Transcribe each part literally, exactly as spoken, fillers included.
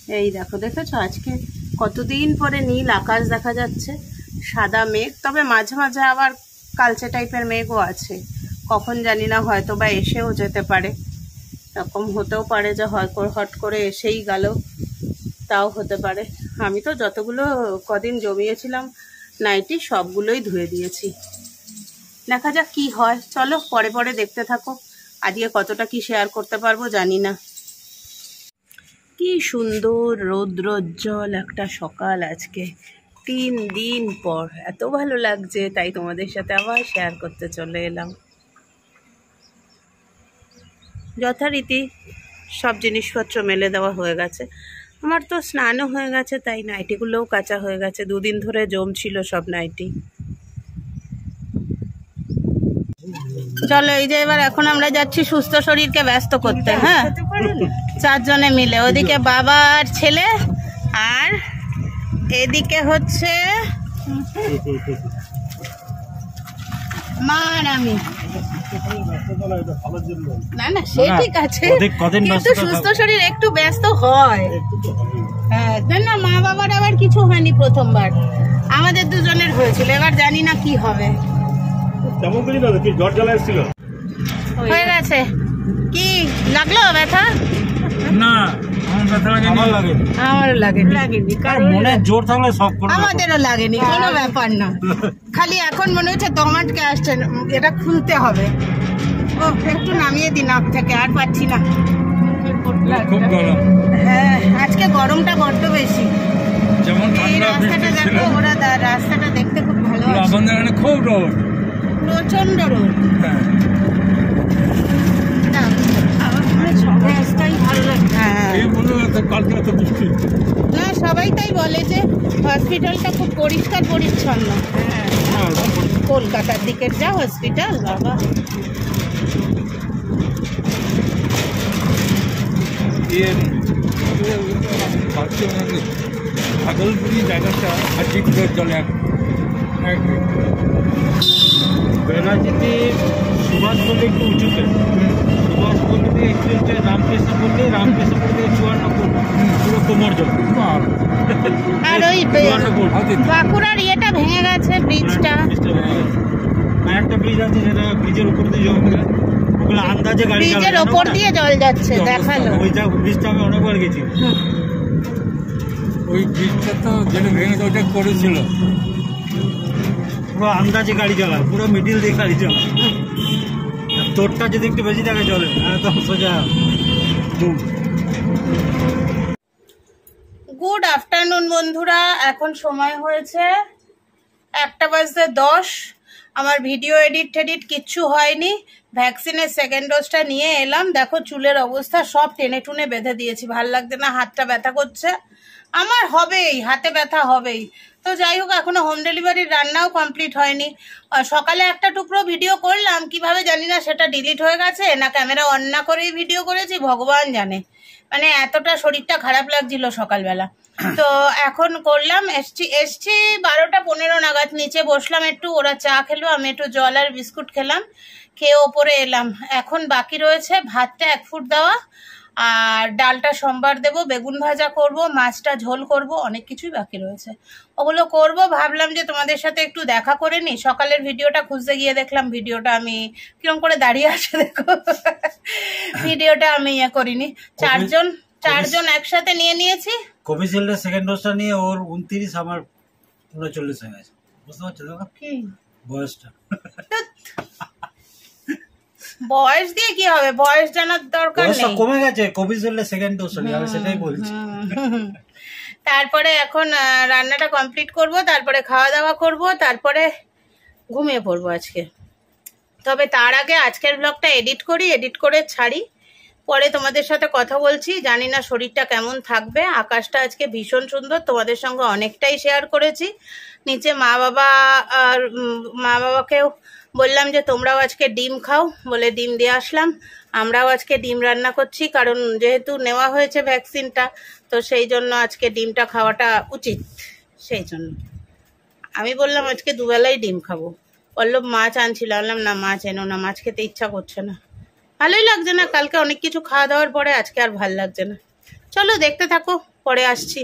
এই দেখো, দেখেছো আজকে কতদিন পরে নীল আকাশ দেখা যাচ্ছে, সাদা মেঘ, তবে মাঝে মাঝে আবার কালচে টাইপের মেঘও আছে। কখন জানি না, হয়তো বা এসেও যেতে পারে, এরকম হতেও পারে যে হট করে এসেই গেল, তাও হতে পারে। আমি তো যতগুলো কদিন জমিয়েছিলাম নাইটি সবগুলোই ধুয়ে দিয়েছি। দেখা যাক কি হয়, চলো পরে পরে দেখতে থাকো। আজকে কতটা কি শেয়ার করতে পারবো জানি না। কি সুন্দর রৌদ্রোজ্জ্বল একটা সকাল আজকে, তিন দিন পর এত ভালো লাগছে, তাই তোমাদের সাথে আবার শেয়ার করতে চলে এলাম। যথারীতি সব জিনিসপত্র মেলে দেওয়া হয়ে গেছে, আমার তো স্নানও হয়ে গেছে, তাই নাইটিগুলোও কাঁচা হয়ে গেছে, দুদিন ধরে জমছিল সব নাইটি। চলো এই যে এবার এখন আমরা যাচ্ছি সুস্থ শরীরকে ব্যস্ত করতে। হ্যাঁ, চারজনে মিলে, ওদিকে বাবা আর ছেলে, আর এদিকে হচ্ছে মা আর আমি। না না সে ঠিক আছে, কিন্তু সুস্থ শরীর একটু ব্যস্ত হয়। হ্যাঁ না, মা বাবার আবার কিছু হয়নি, প্রথমবার আমাদের দুজনের হয়েছিল, এবার জানি না কি হবে। হয়ে গেছে। কি লাগলো ব্যথা? না আমারও লাগেনি, লাগেনি, জোর থাকলে সব আমাদেরও লাগেনি, কোনো ব্যাপার না। খালি এখন মনে হচ্ছে দম আটকে আসছে, এটা খুলতে হবে। ও একটু নামিয়ে দিন আপ থেকে, আর পাচ্ছি না। খুব গরম। হ্যাঁ আজকে গরমটা বড্ড বেশি। যেমন এই রাস্তাটা দেখো, ওরা রাস্তাটা দেখতে খুব ভালো, খুব রোদ, প্রচন্ড রোদ। না সবাই তাই বলে যে হসপিটালটা খুব পরিষ্কার পরিচ্ছন্ন। কলকাতার দিকের যা হসপিটাল বাবা। ভাগলপুরি জায়গাটা হাজির চলে বেনাজিতে সুভাষ বলতে একটু উঁচুতে, সুভাষ বলতে একটু হচ্ছে রামকৃষ্ণ বলতে রামকৃষ্ণ বলতে চুয়ান্ন ফুট পুরো কোমর জল। আর ওই বাঁকুড়ার ইয়েটা ভেঙে গেছে, ব্রিজটা। আর একটা ব্রিজ আছে যেটা ব্রিজের উপর দিয়ে জল, ওগুলো আন্দাজে গাড়ি ব্রিজের উপর দিয়ে জল যাচ্ছে, দেখালো। ওই ব্রিজটা আমি অনেকবার গেছি। ওই ব্রিজটা তো যেটা ভেঙেছে ওইটা করেছিল, পুরো আন্দাজে গাড়ি চালায়, পুরো মিডিল দিয়ে গাড়ি চালায়। তোরটা যদি একটু বেশি থাকে চলে, একদম সোজা। গুড আফটারনুন বন্ধুরা, এখন সময় হয়েছে একটা বাজতে দশ। আমার ভিডিও এডিট টেডিট কিচ্ছু হয়নি, ভ্যাকসিনের সেকেন্ড ডোজটা নিয়ে এলাম। দেখো চুলের অবস্থা সব টেনে টুনে বেঁধে দিয়েছি, ভাল লাগছে না, হাতটা ব্যথা করছে আমার, হবেই হাতে ব্যথা হবেই। তো যাই হোক, এখনো হোম ডেলিভারির রান্নাও কমপ্লিট হয়নি। সকালে একটা টুকরো ভিডিও করলাম, কিভাবে জানি না সেটা ডিলিট হয়ে গেছে, না ক্যামেরা অন না করেই ভিডিও করেছি, ভগবান জানে। মানে এতটা শরীরটা খারাপ লাগছিল সকালবেলা। তো এখন করলাম, এসছি এসছি বারোটা পনেরো নাগাদ, নিচে বসলাম একটু, ওরা চা খেলো, আমি একটু জল আর বিস্কুট খেলাম, খেয়ে ওপরে এলাম। এখন বাকি রয়েছে ভাতটা এক ফুট দেওয়া, আর ডালটা সোমবার দেবো, বেগুন ভাজা করব, মাছটা ঝোল করব, অনেক কিছুই বাকি রয়েছে, ওগুলো করব। ভাবলাম যে তোমাদের সাথে একটু দেখা করে নি। সকালের ভিডিওটা খুঁজতে গিয়ে দেখলাম ভিডিওটা আমি কিরম করে দাঁড়িয়ে আসে, দেখো ভিডিওটা আমি ইয়ে করিনি। চারজন চারজন একসাথে নিয়ে নিয়েছি। কোভিশিল্ডের সেকেন্ড ডোজটা নিয়ে ওর উনত্রিশ, আমার উনচল্লিশ হয়ে গেছে, বুঝতে পারছো তো কি বয়সটা। বয়স দিয়ে কি হবে, বয়স জানার দরকার নেই, কমে গেছে কোভিশিল্ডের সেকেন্ড ডোজটা নিয়ে, আমি সেটাই বলছি। তারপরে এখন রান্নাটা কমপ্লিট করব, তারপরে খাওয়া দাওয়া করব, তারপরে ঘুমিয়ে পড়বো আজকে। তবে তার আগে আজকের ব্লগটা এডিট করি, এডিট করে ছাড়ি, পরে তোমাদের সাথে কথা বলছি। জানি না শরীরটা কেমন থাকবে। আকাশটা আজকে ভীষণ সুন্দর, তোমাদের সঙ্গে অনেকটাই শেয়ার করেছি। নিচে মা বাবা আর মা বাবাকেও বললাম যে তোমরাও আজকে ডিম খাও, বলে ডিম দিয়ে আসলাম। আমরাও আজকে ডিম রান্না করছি, কারণ যেহেতু নেওয়া হয়েছে ভ্যাকসিনটা, তো সেই জন্য আজকে ডিমটা খাওয়াটা উচিত। সেই জন্য আমি বললাম আজকে দুবেলাই ডিম খাবো। পল্লব মাছ আনছিল, বললাম না মাছ এনো না, মাছ খেতে ইচ্ছা করছে না, ভালোই লাগছে না, কালকে অনেক কিছু খাওয়া দাওয়ার পরে আজকে আর ভাল লাগছে না। চলো দেখতে থাকো, পরে আসছি।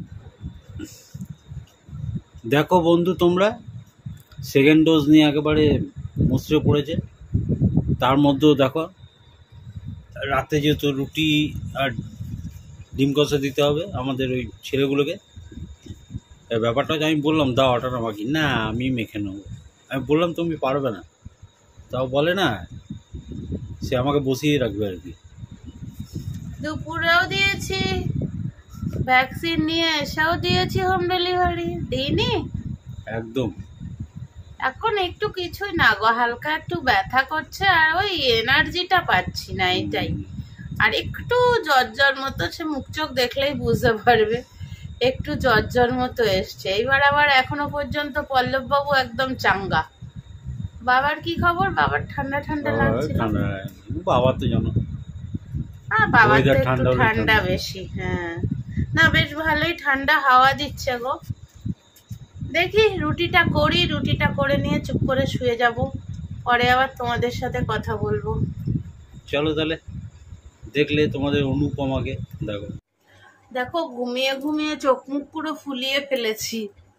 দেখো বন্ধু, তোমরা সেকেন্ড ডোজ নিয়ে একেবারে মুচড়ে পড়েছে। তার মধ্যেও দেখো রাতে যেহেতু রুটি আর ডিম কষা দিতে হবে আমাদের ওই ছেলেগুলোকে, এই ব্যাপারটা হচ্ছে আমি বললাম দাও আটাটা মাখি, না আমি মেখে নেবো। আমি বললাম তুমি পারবে না, তাও বলে না, সে আমাকে বসিয়ে রাখবে আর কি। দুপুরেও দিয়েছি, ভ্যাকসিন নিয়ে এসেও দিয়েছি, হোম ডেলিভারি দিইনি একদম। এখন একটু কিছুই না গো, হালকা একটু ব্যথা করছে আর ওই এনার্জিটা পাচ্ছি না, এটাই। আর একটু জ্বর জ্বর মতো, সে মুখ চোখ দেখলেই বুঝতে পারবে একটু জ্বর জ্বর মতো এসছে। এইবার আবার এখনো পর্যন্ত পল্লব বাবু একদম চাঙ্গা। বাবার কি খবর? বাবার ঠান্ডা ঠান্ডা লাগছে? ঠান্ডা বাবার তো জানো, হ্যাঁ বাবার তো একটু ঠান্ডা বেশি। হ্যাঁ না, বেশ ভালোই ঠান্ডা হাওয়া দিচ্ছে গো। দেখি রুটিটা করি, রুটিটা করে নিয়ে চুপ করে শুয়ে যাব, পরে আবার তোমাদের সাথে কথা বলবো। চলো তাহলে, দেখলে তোমাদের অনুপমাকে দেখো। দেখো ঘুমিয়ে ঘুমিয়ে চোখ মুখ পুরো ফুলিয়ে ফেলেছি।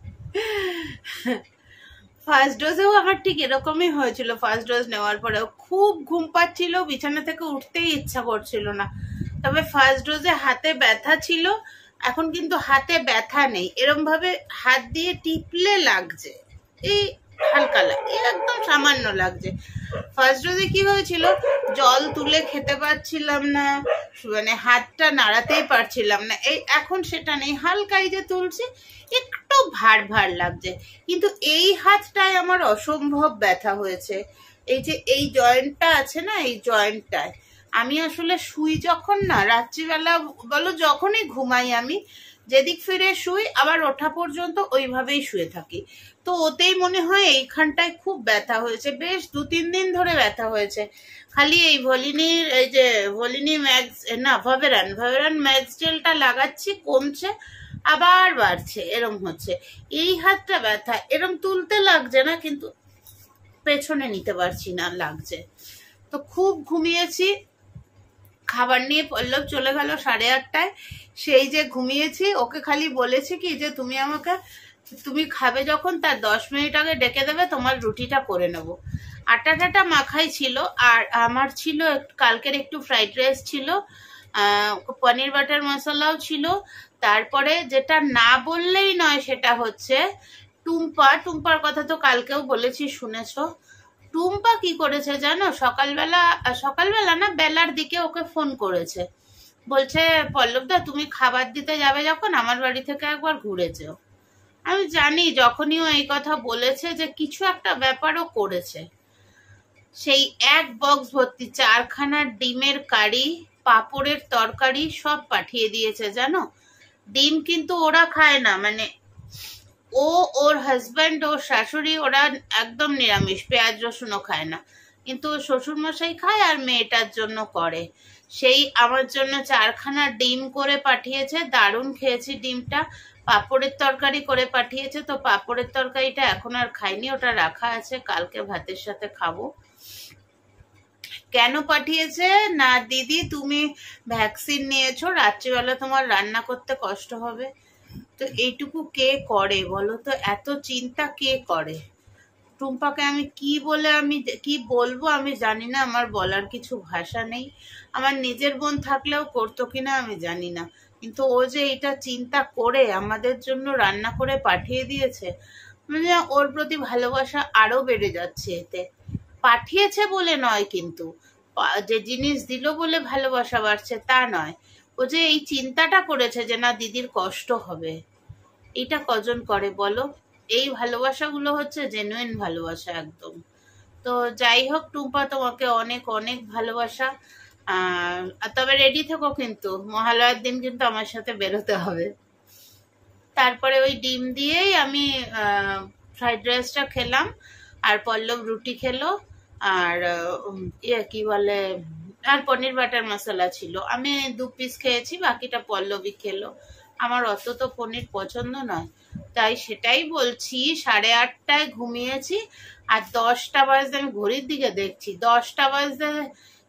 ফার্স্ট ডোজেও আমার ঠিক এরকমই হয়েছিল। ফার্স্ট ডোজ নেওয়ার পরেও খুব ঘুম পাচ্ছিল, বিছানা থেকে উঠতেই ইচ্ছা করছিল না। তবে ফার্স্ট ডোজে হাতে ব্যথা ছিল, এখন কিন্তু হাতে ব্যথা নেই। এরম ভাবে হাত দিয়ে টিপলে লাগছে, এই হালকা লাগে, একদম সামান্য লাগছে। ফার্স্ট ডোজে কি হয়েছিল, জল তুলে খেতে পারছিলাম না, মানে হাতটা নাড়াতেই পারছিলাম না। এই এখন সেটা নেই, হালকাই যে তুলছি একটু ভার ভার লাগছে। কিন্তু এই হাতটায় আমার অসম্ভব ব্যথা হয়েছে। এই যে এই জয়েন্টটা আছে না, এই জয়েন্টটায় আমি আসলে শুই যখন না, রাত্রিবেলা বলো যখনই ঘুমাই, আমি যেদিক ফিরে শুই আবার ওঠা পর্যন্ত ওইভাবেই শুয়ে থাকি। তো ওতেই মনে হয় এইখানটায় খুব ব্যথা হয়েছে, বেশ দু তিন দিন ধরে ব্যথা হয়েছে। খালি এই ভলিনির এই যে ভলিনি ম্যাক্স না ভাবেরান ভাবেরান ম্যাক্স জেলটা লাগাচ্ছি, কমছে আবার বাড়ছে, এরম হচ্ছে। এই হাতটা ব্যথা, এরম তুলতে লাগছে না, কিন্তু পেছনে নিতে পারছি না, লাগছে। তো খুব ঘুমিয়েছি। খাবার নিয়ে পল্লব চলে গেল সাড়ে আটটায়। সেই যে ঘুমিয়েছি, ওকে খালি বলেছি কি যে তুমি আমাকে, তুমি খাবে যখন তার দশ মিনিট আগে ডেকে দেবে, তোমার রুটিটা করে নেবো। আটা টাটা মাখাই ছিল, আর আমার ছিল কালকের একটু ফ্রাইড রাইস ছিল, পনির বাটার মশলাও ছিল। তারপরে যেটা না বললেই নয় সেটা হচ্ছে টুম্পা। টুম্পার কথা তো কালকেও বলেছি, শুনেছো। টুম্পা কি করেছে জানো, সকালবেলা সকালবেলা না বেলার দিকে ওকে ফোন করেছে, বলছে পল্লবদা তুমি খাবার দিতে যাবে যখন আমার বাড়ি থেকে একবার ঘুরে যেও। আমি জানি যখনই ও এই কথা বলেছে যে কিছু একটা ব্যাপারও করেছে। সেই এক বক্স ভর্তি চারখানা ডিমের কারি, পাঁপড়ের তরকারি সব পাঠিয়ে দিয়েছে জানো। ডিম কিন্তু ওরা খায় না, মানে ও, ওর হাজব্যান্ড, ওর শাশুড়ি, ওরা একদম নিরামিষ, পেঁয়াজ রসুনও খায় না। কিন্তু শ্বশুর মশাই খায় আর মেয়েটার জন্য করে। সেই আমার জন্য চারখানা ডিম করে পাঠিয়েছে, দারুণ খেয়েছি ডিমটা। পাঁপড়ের তরকারি করে পাঠিয়েছে, তো পাঁপড়ের তরকারিটা এখন আর খাইনি, ওটা রাখা আছে, কালকে ভাতের সাথে খাবো। কেন পাঠিয়েছে না, দিদি তুমি ভ্যাকসিন নিয়েছো, রাত্রিবেলা তোমার রান্না করতে কষ্ট হবে। তো এইটুকু কে করে বলো তো, এত চিন্তা কে করে? টুম্পাকে আমি কি বলে আমি কি বলবো আমি জানি না, আমার বলার কিছু ভাষা নেই। আমার নিজের বোন থাকলেও করতো কিনা আমি জানি না, কিন্তু ও যে এটা চিন্তা করে আমাদের জন্য রান্না করে পাঠিয়ে দিয়েছে, মানে ওর প্রতি ভালোবাসা আরো বেড়ে যাচ্ছে এতে। পাঠিয়েছে বলে নয়, কিন্তু যে জিনিস দিল বলে ভালোবাসা বাড়ছে তা নয়, ও যে এই চিন্তাটা করেছে যে না দিদির কষ্ট হবে, এটা কজন করে বলো? এই ভালোবাসাগুলো হচ্ছে জেনুইন ভালোবাসা একদম। তো যাই হোক টুম্পা, তোমাকে অনেক অনেক ভালোবাসা। আহ তবে রেডি থেকো, কিন্তু মহালয়ার দিন কিন্তু আমার সাথে বেরোতে হবে। তারপরে ওই ডিম দিয়েই আমি ফ্রাইড রাইসটা খেলাম, আর পল্লব রুটি খেলো, আর ইয়ে কি বলে, আর পনির বাটার মশলা ছিল। আমি দু পিস খেয়েছি, বাকিটা পল্লবই খেলো। আমার অত তো পনির পছন্দ নয়, তাই সেটাই বলছি। সাড়ে আটটায় ঘুমিয়েছি, আর দশটা বাজতে আমি ঘড়ির দিকে দেখছি, দশটা বাজতে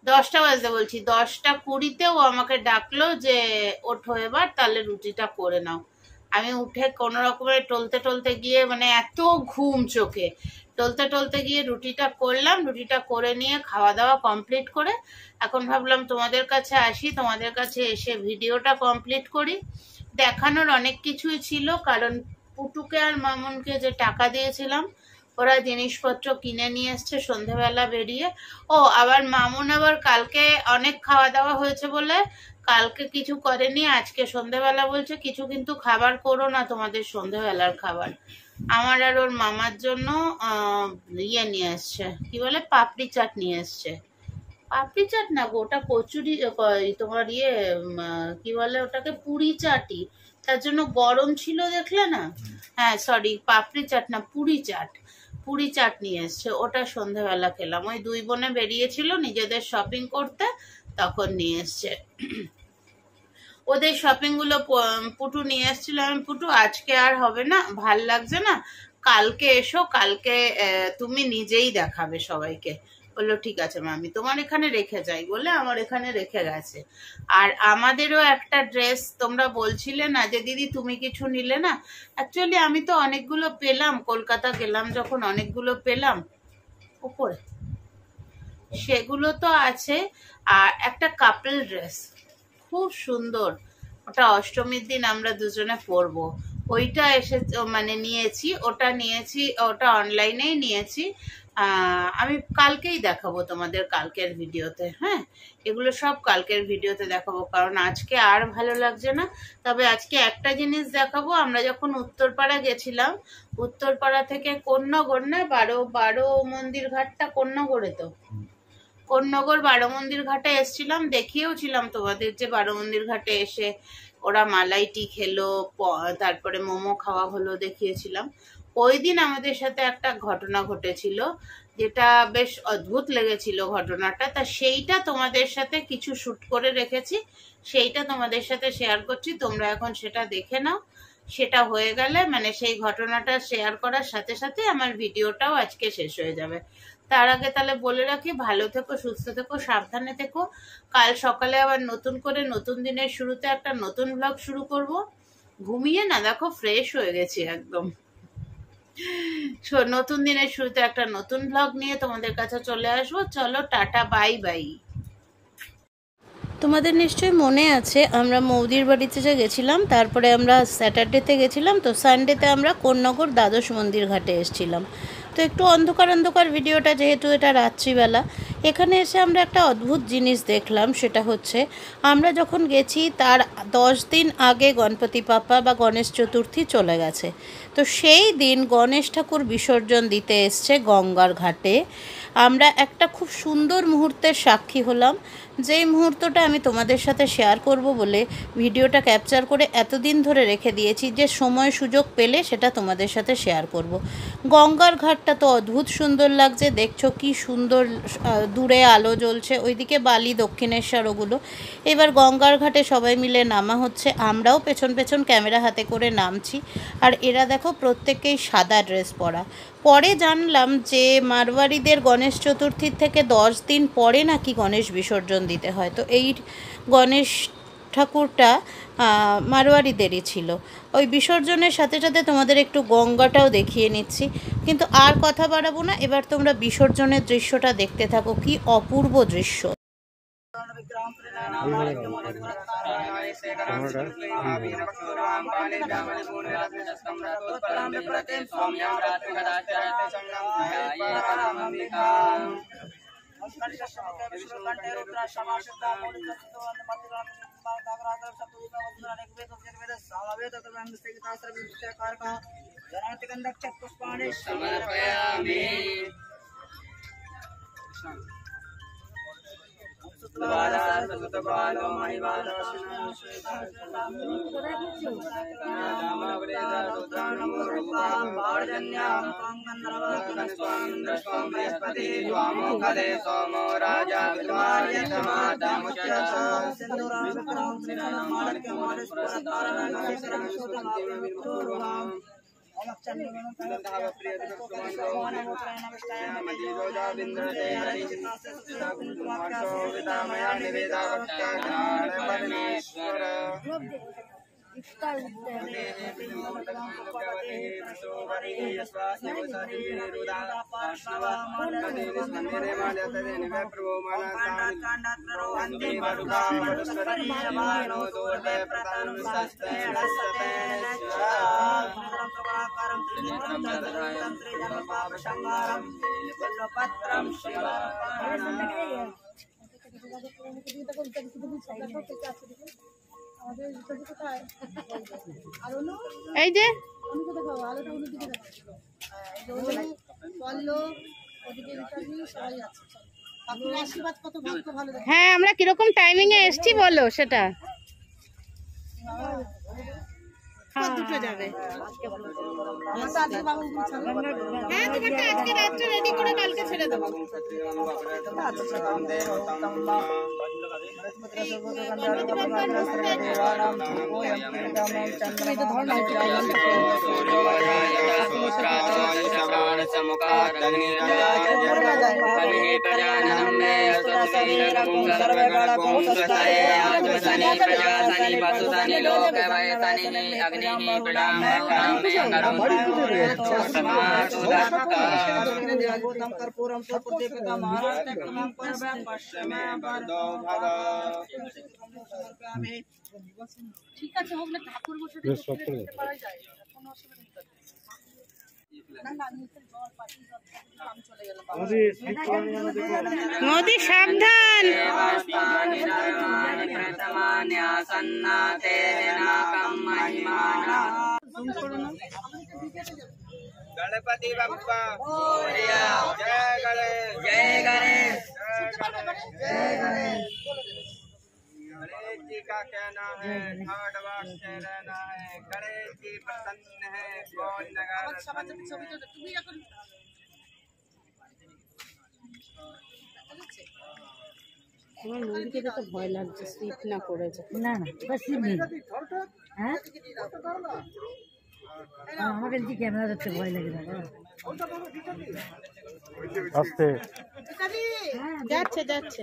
দশটা বাজতে বলছি, দশটা কুড়িতে ও আমাকে ডাকলো যে ওঠো এবার, তাহলে রুটিটা করে নাও। আমি উঠে কোনো রকমের টলতে টলতে গিয়ে, মানে এত ঘুম চোখে, টলতে টলতে গিয়ে রুটিটা করলাম। রুটিটা করে নিয়ে খাওয়া দাওয়া কমপ্লিট করে এখন ভাবলাম তোমাদের কাছে আসি, তোমাদের কাছে এসে ভিডিওটা কমপ্লিট করি। দেখানোর অনেক কিছুই ছিল, কারণ পুটুকে আর মামুনকে যে টাকা দিয়েছিলাম ওরা জিনিসপত্র কিনে নিয়ে এসছে সন্ধেবেলা বেরিয়ে। ও আবার মামুন আবার কালকে অনেক খাওয়া দাওয়া হয়েছে বলে কালকে কিছু করেনি, আজকে সন্ধেবেলা বলছে কিছু কিন্তু খাবার করো না তোমাদের সন্ধেবেলার খাবার। আমার আর ওর মামার জন্য আহ ইয়ে নিয়ে এসছে, কি বলে পাপড়ি চাট নিয়ে এসছে। পাপড়ি চাট না গো, ওটা কচুরি, তোমার ইয়ে কি বলে ওটাকে, পুরি চাটই। তার জন্য গরম ছিল দেখলে না। হ্যাঁ সরি, পাপড়ি চাট না, পুরি চাট। পুরি চাট নিয়ে এসছে, ওটা সন্ধেবেলা খেলাম। ওই দুই বোনে বেরিয়েছিল নিজেদের শপিং করতে, তখন নিয়ে এসছে। ওদের শপিং গুলো পুটু নিয়ে এসেছিল। আমি পুটু আজকে আর হবে না, ভাল লাগছে না, কালকে এসো, কালকে তুমি নিজেই দেখাবে সবাইকে। বললো ঠিক আছে মামি, তোমার এখানে রেখে যাই বলে আমার এখানে রেখে গেছে। আর আমাদেরও একটা ড্রেস তোমরা বলছিলে না যে দিদি তুমি কিছু নিলে না, অ্যাকচুয়ালি আমি তো অনেকগুলো পেলাম, কলকাতা গেলাম যখন অনেকগুলো পেলাম উপরে, সেগুলো তো আছে। আর একটা কাপল ড্রেস খুব সুন্দর, ওটা অষ্টমীর দিন আমরা দুজনে পরবো, ওইটা এসে মানে নিয়েছি, ওটা নিয়েছি, ওটা অনলাইনেই নিয়েছি। আহ আমি কালকেই দেখাবো তোমাদের, কালকের ভিডিওতে। হ্যাঁ এগুলো সব কালকের ভিডিওতে দেখাবো, কারণ আজকে আর ভালো লাগছে না। তবে আজকে একটা জিনিস দেখাবো, আমরা যখন উত্তরপাড়া গেছিলাম, উত্তরপাড়া থেকে কোন্নগর না, বারো বারো মন্দির ঘাটটা কোন্নগরে তো, কোন্নগর বারো মন্দির ঘাটে এসছিলাম, দেখিয়েও ছিলাম তোমাদের যে বারো মন্দির ঘাটে এসে ওরা মালাইটি খেলো, তারপরে মোমো খাওয়া হলো, দেখিয়েছিলাম। ওই দিন আমাদের সাথে একটা ঘটনা ঘটেছিল, যেটা বেশ অদ্ভুত লেগেছিল ঘটনাটা। তা সেইটা তোমাদের সাথে কিছু শুট করে রেখেছি, সেইটা তোমাদের সাথে শেয়ার করছি, তোমরা এখন সেটা দেখে নাও। সেটা হয়ে গেলে মানে সেই ঘটনাটা শেয়ার করার সাথে সাথে আমার ভিডিওটাও আজকে শেষ হয়ে যাবে। তার আগে তাহলে বলে রাখি, ভালো থেকো, সুস্থ থেকো, সাবধানে থেকো। কাল সকালে আবার নতুন করে নতুন দিনের শুরুতে একটা নতুন ব্লগ শুরু করব। ঘুমিয়ে না দেখো ফ্রেশ হয়ে গেছি একদম। নতুন দিনের শুরুতে একটা নতুন ব্লগ নিয়ে তোমাদের কাছে চলে আসবো। চলো টাটা, বাই বাই। তোমাদের নিশ্চয়ই মনে আছে আমরা মৌদির বাড়িতে যে গেছিলাম, তারপরে আমরা স্যাটারডেতে গেছিলাম, তো সানডেতে আমরা কোন্নগর দ্বাদশ মন্দির ঘাটে এসেছিলাম। তো একটু অন্ধকার অন্ধকার ভিডিওটা, যেহেতু এটা রাত্রিবেলা। এখানে এসে আমরা একটা অদ্ভুত জিনিস দেখলাম, সেটা হচ্ছে আমরা যখন গেছি তার দশ দিন আগে গণপতি বাপ্পা বা গণেশ চতুর্থী চলে গেছে। তো সেই দিন গণেশ ঠাকুর বিসর্জন দিতে এসছে গঙ্গার ঘাটে। আমরা একটা খুব সুন্দর মুহূর্তের সাক্ষী হলাম, যেই মুহূর্তটা আমি তোমাদের সাথে শেয়ার করব বলে ভিডিওটা ক্যাপচার করে এতদিন ধরে রেখে দিয়েছি, যে সময় সুযোগ পেলে সেটা তোমাদের সাথে শেয়ার করব। গঙ্গার ঘাটটা তো অদ্ভুত সুন্দর লাগছে, দেখছো কি সুন্দর দূরে আলো জ্বলছে, ওইদিকে বালি, দক্ষিণেশ্বর, ওগুলো। এবার গঙ্গার ঘাটে সবাই মিলে নামা হচ্ছে, আমরাও পেছন পেছন ক্যামেরা হাতে করে নামছি। আর এরা দেখো প্রত্যেকেই সাদা ড্রেস পরা। পরে জানলাম যে মারওয়ারিদের গণেশ চতুর্থীর থেকে দশ দিন পরে নাকি গণেশ বিসর্জন দিতে হয়। তো এই গণেশ ঠাকুরটা মারওয়ারিদেরই ছিল। ওই বিসর্জনের সাথে সাথে তোমাদের একটু গঙ্গাটাও দেখিয়ে নিচ্ছি, কিন্তু আর কথা বাড়াবো না। এবার তোমরা বিসর্জনের দৃশ্যটা দেখতে থাকো, কি অপূর্ব দৃশ্য। এই যে হ্যাঁ আমরা কিরকম টাইমিং এ এসছি বলো সেটা। দুটো যাবে হ্যাঁ তোমারটা আজকে রাত্রে রেডি করে কালকে ছেড়ে দেবো। ঠিক আছে হোক না ঠাকুর বসে দেখতে পারা যায় কোনো অসুবিধা নেই। মোদি সাবধান गणपति बप्पा मोरया जय गणेश जय गणेश जय गणेश। गणेश जी का कहना है ठाट बाट से रहना है, गणेश जी प्रसन्न है कौन नगर আমার মুরগিকে দেখে ভয় লাগছে স্লিপ না করে যায়। না না বাস নেই হ্যাঁ আমাকে কি ক্যামেরা দেখতে ভয় লাগে বাবা। আস্তে যাচ্ছে যাচ্ছে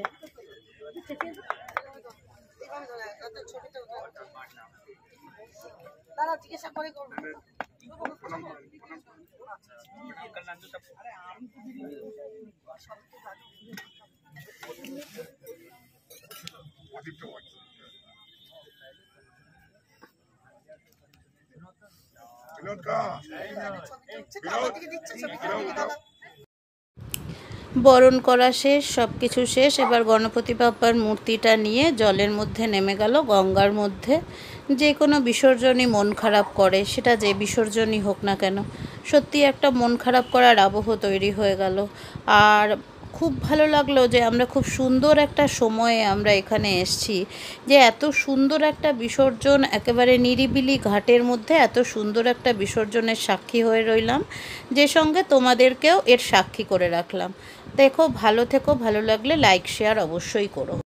দাঁড়াও জিজ্ঞাসা করে করবো। বরণ করা শেষ, সব কিছু শেষ। এবার গণপতি বাপ্পার মূর্তিটা নিয়ে জলের মধ্যে নেমে গেল গঙ্গার মধ্যে। যে কোনো বিসর্জনই মন খারাপ করে, সেটা যে বিসর্জনই হোক না কেন, সত্যি একটা মন খারাপ করার আবহ তৈরি হয়ে গেল। আর খুব ভালো লাগলো যে আমরা খুব সুন্দর একটা সময়ে আমরা এখানে এসেছি, যে এত সুন্দর একটা বিসর্জন একেবারে নিরিবিলি ঘাটের মধ্যে এত সুন্দর একটা বিসর্জনের সাক্ষী হয়ে রইলাম, যে সঙ্গে তোমাদেরকেও এর সাক্ষী করে রাখলাম। দেখো, ভালো থেকো, ভালো লাগলে লাইক শেয়ার অবশ্যই করো।